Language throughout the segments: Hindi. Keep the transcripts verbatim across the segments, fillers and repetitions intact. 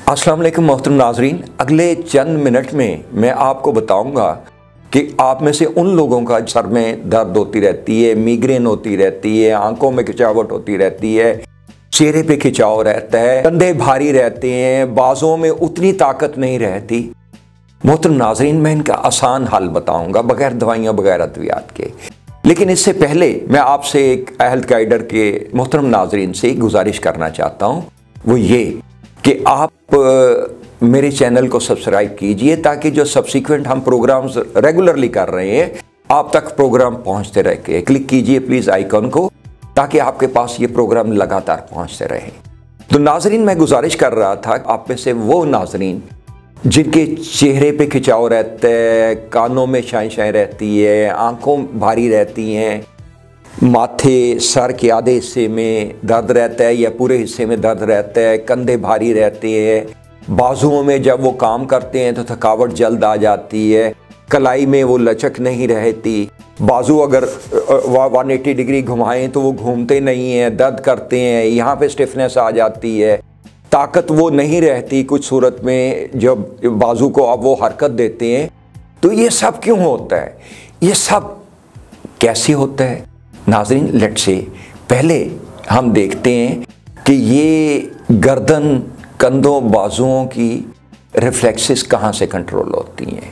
अस्सलाम वालेकुम मोहतरम नाजरीन, अगले चंद मिनट में मैं आपको बताऊंगा कि आप में से उन लोगों का सर में दर्द होती रहती है, मिग्रेन होती रहती है, आंखों में खिंचावट होती रहती है, चेहरे पे खिंचाव रहता है, कंधे भारी रहते हैं, बाजों में उतनी ताकत नहीं रहती। मोहतरम नाजरीन, मैं इनका आसान हल बताऊंगा बगैर दवाइयाँ बगैर अद्वियात के। लेकिन इससे पहले मैं आपसे एक हेल्थ गाइडर के मोहतरम नाजरीन से गुजारिश करना चाहता हूँ, वो ये कि आप मेरे चैनल को सब्सक्राइब कीजिए ताकि जो सब्सिक्वेंट हम प्रोग्राम्स रेगुलरली कर रहे हैं आप तक प्रोग्राम पहुंचते रहे। क्लिक कीजिए प्लीज़ आइकॉन को ताकि आपके पास ये प्रोग्राम लगातार पहुंचते रहे। तो नाजरीन, मैं गुजारिश कर रहा था आप में से वो नाजरीन जिनके चेहरे पे खिंचाव रहता है, कानों में शाई शाई रहती है, आंखों भारी रहती हैं, माथे सर के आधे हिस्से में दर्द रहता है या पूरे हिस्से में दर्द रहता है, कंधे भारी रहते हैं, बाजुओं में जब वो काम करते हैं तो थकावट जल्द आ जाती है, कलाई में वो लचक नहीं रहती, बाजू अगर एक सौ अस्सी डिग्री घुमाएं तो वो घूमते नहीं हैं, दर्द करते हैं, यहाँ पे स्टिफनेस आ जाती है, ताकत वो नहीं रहती कुछ सूरत में जब बाजू को आप वो हरकत देते हैं। तो ये सब क्यों होता है, ये सब कैसे होता है नाज़रीन? लेट्स से पहले हम देखते हैं कि ये गर्दन, कंधों, बाजुओं की रिफ्लेक्सेस कहाँ से कंट्रोल होती हैं।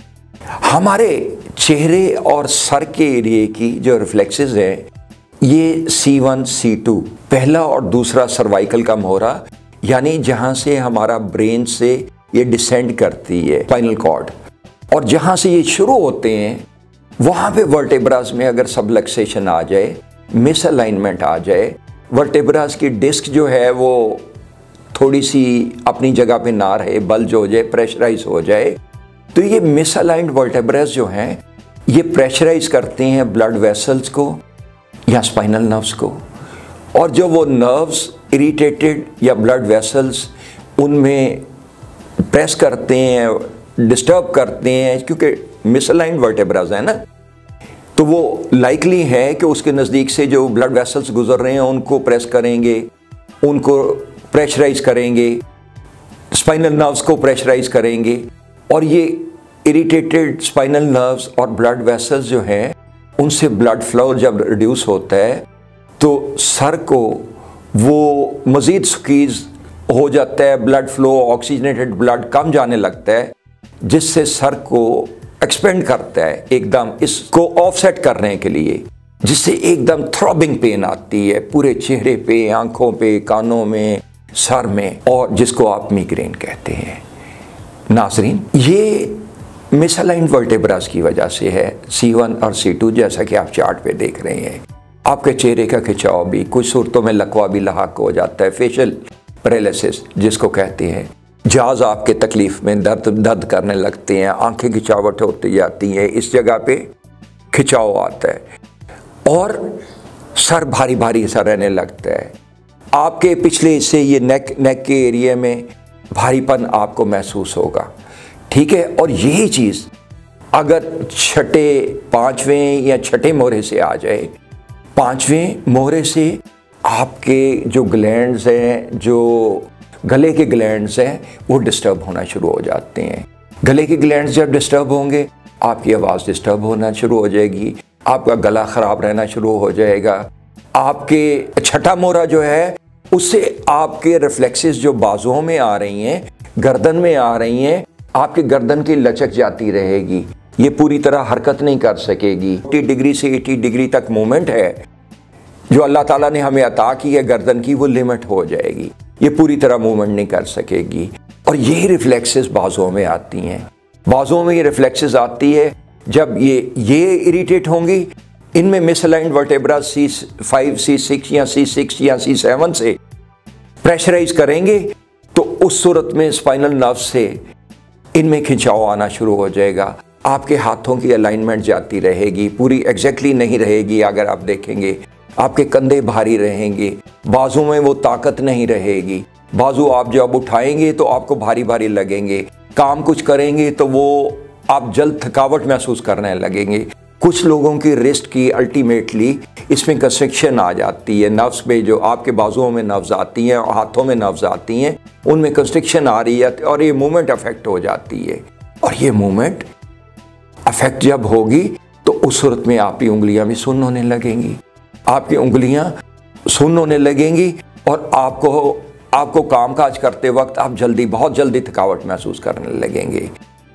हमारे चेहरे और सर के एरिए की जो रिफ्लेक्सेस हैं ये सी वन सी टू, पहला और दूसरा सर्वाइकल का मोहरा, यानी जहाँ से हमारा ब्रेन से ये डिसेंड करती है स्पाइनल कॉर्ड, और जहाँ से ये शुरू होते हैं वहाँ पे वर्टेब्रास में अगर सबलक्सेशन आ जाए, मिसअलाइनमेंट आ जाए, वर्टेब्रास की डिस्क जो है वो थोड़ी सी अपनी जगह पे ना रहे, बल्ज हो जाए, प्रेशराइज हो जाए, तो ये मिसअलाइंड वर्टेब्रास जो हैं ये प्रेशराइज करते हैं ब्लड वेसल्स को या स्पाइनल नर्व्स को, और जो वो नर्व्स इरिटेटेड या ब्लड वेसल्स उनमें प्रेस करते हैं, डिस्टर्ब करते हैं, क्योंकि मिसअलाइंड वर्टेब्रास है ना, तो वो लाइकली है कि उसके नज़दीक से जो ब्लड वेसल्स गुजर रहे हैं उनको प्रेस करेंगे, उनको प्रेशराइज करेंगे, स्पाइनल नर्व्स को प्रेशराइज करेंगे, और ये इरिटेटेड स्पाइनल नर्व्स और ब्लड वेसल्स जो हैं उनसे ब्लड फ्लो जब रिड्यूस होता है तो सर को वो मज़ीद स्क्वीज़ हो जाता है, ब्लड फ्लो, ऑक्सीजनेटेड ब्लड कम जाने लगता है, जिससे सर को एक्सपेंड करता है एकदम इसको ऑफसेट करने के लिए, जिससे एकदम थ्रॉबिंग पेन आती है पूरे चेहरे पे, आंखों पे, कानों में, सर में, और जिसको आप मिग्रेन कहते हैं। नाजरीन, ये मिसअलाइंड वर्टेब्रास की वजह से है, सी वन और सी टू, जैसा कि आप चार्ट पे देख रहे हैं। आपके चेहरे का खिंचाव भी, कुछ सूरतों में लकवा भी लाहक हो जाता है, फेशियल पैरालिसिस जिसको कहते हैं, जाज आपके तकलीफ में दर्द दर्द करने लगते हैं, आंखें खिंचावट होती जाती हैं, इस जगह पे खिंचाव आता है, और सर भारी भारी सा रहने लगता है। आपके पिछले हिस्से ये नेक नेक के एरिया में भारीपन आपको महसूस होगा, ठीक है। और यही चीज़ अगर छठे पाँचवें या छठे मोहरे से आ जाए, पाँचवें मोहरे से आपके जो ग्लैंड्स हैं, जो गले के ग्लैंड्स हैं, वो डिस्टर्ब होना शुरू हो जाते हैं। गले के ग्लैंड्स जब डिस्टर्ब होंगे आपकी आवाज़ डिस्टर्ब होना शुरू हो जाएगी, आपका गला ख़राब रहना शुरू हो जाएगा। आपके छठा मोहरा जो है उससे आपके रिफ्लेक्सेस जो बाजुओं में आ रही हैं, गर्दन में आ रही हैं, आपके गर्दन की लचक जाती रहेगी, ये पूरी तरह हरकत नहीं कर सकेगी। अस्सी डिग्री से अस्सी डिग्री तक मूवमेंट है जो अल्लाह ताला ने हमें अता की है गर्दन की, वो लिमिट हो जाएगी, ये पूरी तरह मूवमेंट नहीं कर सकेगी। और यही रिफ्लेक्सेस बाजुओं में आती हैं, बाजुओं में ये रिफ्लेक्सेस आती है जब ये ये इरिटेट होंगी, इनमें misaligned vertebra C five, C six या सी सिक्स या सी सेवन से प्रेशराइज करेंगे, तो उस सूरत में स्पाइनल नर्व से इनमें खिंचाव आना शुरू हो जाएगा। आपके हाथों की अलाइनमेंट जाती रहेगी, पूरी एग्जैक्टली नहीं रहेगी। अगर आप देखेंगे आपके कंधे भारी रहेंगे, बाजू में वो ताकत नहीं रहेगी, बाजू आप जब उठाएंगे तो आपको भारी भारी लगेंगे, काम कुछ करेंगे तो वो आप जल्द थकावट महसूस करने लगेंगे। कुछ लोगों की रिस्ट की अल्टीमेटली इसमें कंस्ट्रिक्शन आ जाती है, नर्व्स पे जो आपके बाजुओं में नर्व्स आती हैं और हाथों में नर्व्स आती हैं उनमें कंस्ट्रिक्शन आ रही है और ये मूवमेंट अफेक्ट हो जाती है। और ये मूवमेंट अफेक्ट जब होगी तो उस सूरत में आपकी उंगलियां भी सुन्न होने लगेंगी, आपकी उंगलियां सुन्न होने लगेंगी और आपको आपको कामकाज करते वक्त आप जल्दी बहुत जल्दी थकावट महसूस करने लगेंगे।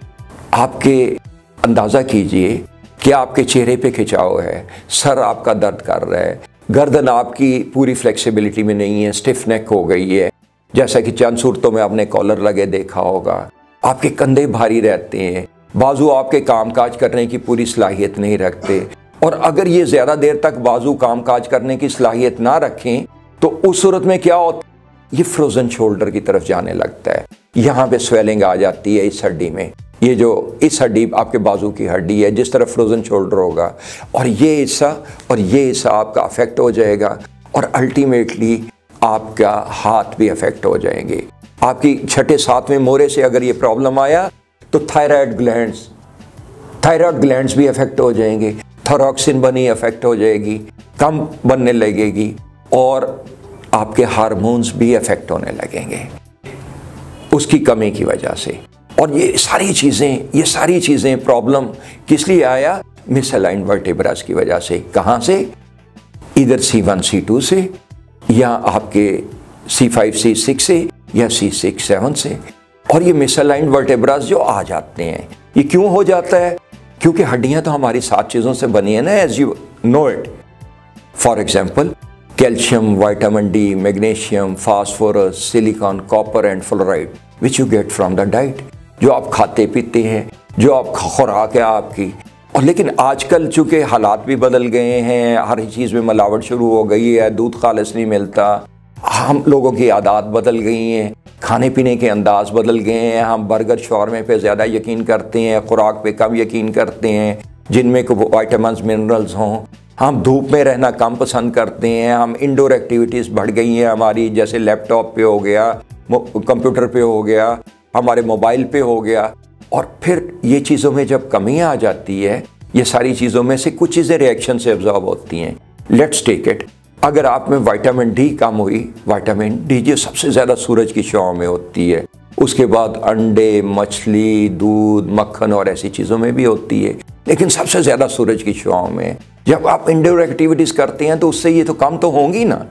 आपके अंदाज़ा कीजिए कि आपके चेहरे पे खिंचाव है, सर आपका दर्द कर रहा है, गर्दन आपकी पूरी फ्लेक्सिबिलिटी में नहीं है, स्टिफ नेक हो गई है, जैसा कि चंद सूरतों में आपने कॉलर लगे देखा होगा। आपके कंधे भारी रहते हैं, बाजू आपके कामकाज करने की पूरी सलाहियत नहीं रखते। और अगर ये ज़्यादा देर तक बाजू कामकाज करने की सलाहियत ना रखें तो उस सूरत में क्या होता है, ये फ्रोजन शोल्डर की तरफ जाने लगता है। यहाँ पे स्वेलिंग आ जाती है इस हड्डी में, ये जो इस हड्डी आपके बाजू की हड्डी है जिस तरफ फ्रोजन शोल्डर होगा, और ये हिस्सा और ये हिस्सा आपका अफेक्ट हो जाएगा और अल्टीमेटली आपका हाथ भी अफेक्ट हो जाएंगे। आपकी छठे सातवें मोरे से अगर ये प्रॉब्लम आया तो थायराइड ग्लैंड्स थायराइड ग्लैंड्स भी अफेक्ट हो जाएंगे, थायरॉक्सिन बनी अफेक्ट हो जाएगी, कम बनने लगेगी और आपके हार्मोन्स भी अफेक्ट होने लगेंगे उसकी कमी की वजह से। और ये सारी चीज़ें ये सारी चीज़ें प्रॉब्लम किस लिए आया, मिसअलाइन्ड वर्टेब्रास की वजह से। कहाँ से, इधर सी वन सी टू से या आपके सी फाइव सी सिक्स से या सी सिक्स सेवन से। और ये मिसअलाइन्ड वर्टेब्रास जो आ जाते हैं ये क्यों हो जाता है, क्योंकि हड्डियाँ तो हमारी सात चीज़ों से बनी है ना, as you know it. For example calcium, vitamin D, magnesium, phosphorus, silicon, copper and fluoride which you get from the diet, जो आप खाते पीते हैं, जो आप खुराक है आपकी। और लेकिन आजकल चूँकि हालात भी बदल गए हैं, हर चीज़ में मिलावट शुरू हो गई है, दूध खालिस नहीं मिलता, हम लोगों की आदत बदल गई हैं, खाने पीने के अंदाज बदल गए हैं, हम बर्गर शॉर्मे पे ज़्यादा यकीन करते हैं, खुराक पे कम यकीन करते हैं जिनमें को वाइटामिन्स मिनरल्स हों, हम धूप में रहना कम पसंद करते हैं, हम इंडोर एक्टिविटीज़ बढ़ गई हैं हमारी, जैसे लैपटॉप पे हो गया, कंप्यूटर पे हो गया, हमारे मोबाइल पे हो गया। और फिर ये चीज़ों में जब कमी आ जाती है, ये सारी चीज़ों में से कुछ चीज़ें रिएक्शन से एब्जॉर्ब होती हैं। लेट्स टेक इट, अगर आप में विटामिन डी कम हुई, विटामिन डी जो सबसे ज़्यादा सूरज की छांव में होती है, उसके बाद अंडे, मछली, दूध, मक्खन और ऐसी चीज़ों में भी होती है, लेकिन सबसे ज़्यादा सूरज की छांव में। जब आप इंडोर एक्टिविटीज़ करते हैं तो उससे ये तो कम तो होंगी ना,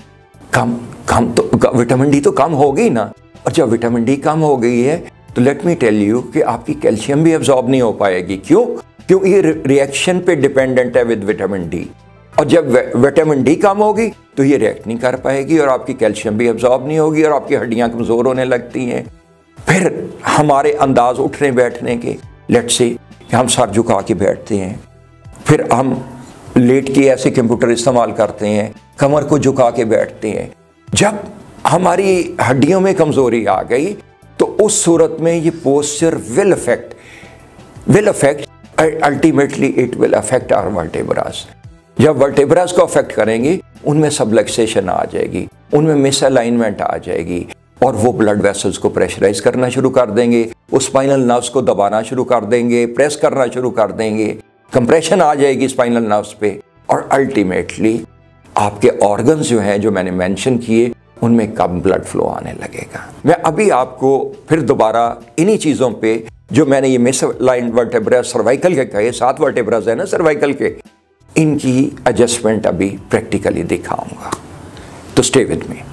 कम कम तो विटामिन डी तो कम होगी ना। और जब विटामिन डी कम हो गई है तो लेट मी टेल यू कि आपकी कैल्शियम भी एब्जॉर्ब नहीं हो पाएगी। क्यों? क्योंकि ये रिएक्शन पे डिपेंडेंट है विद विटामिन डी। और जब विटामिन डी कम होगी तो ये रिएक्ट नहीं कर पाएगी और आपकी कैल्शियम भी एब्जॉर्ब नहीं होगी और आपकी हड्डियां कमज़ोर होने लगती हैं। फिर हमारे अंदाज उठने बैठने के, लेट्स से कि हम सर झुका के बैठते हैं, फिर हम लेट के ऐसे कंप्यूटर इस्तेमाल करते हैं, कमर को झुका के बैठते हैं। जब हमारी हड्डियों में कमज़ोरी आ गई तो उस सूरत में ये posture will affect will affect ultimately it will affect our vertebras. जब वर्टेब्रास को अफेक्ट करेंगे उनमें सबलक्सेशन आ जाएगी, उनमें मिसअलाइनमेंट आ जाएगी और वो ब्लड वेसल्स को प्रेशराइज करना शुरू कर देंगे, वो स्पाइनल नर्व्स को दबाना शुरू कर देंगे, प्रेस करना शुरू कर देंगे, कंप्रेशन आ जाएगी स्पाइनल नर्व्स पे और अल्टीमेटली आपके ऑर्गन्स जो हैं जो मैंने मेंशन किए उनमें कम ब्लड फ्लो आने लगेगा। मैं अभी आपको फिर दोबारा इन्हीं चीज़ों पे जो मैंने ये मिसअलाइन्ड वर्टेब्रास सर्वाइकल के कहे, सात वर्टेब्रास है ना सर्वाइकल के, इनकी एडजस्टमेंट अभी प्रैक्टिकली दिखाऊंगा। तो स्टे विद मी।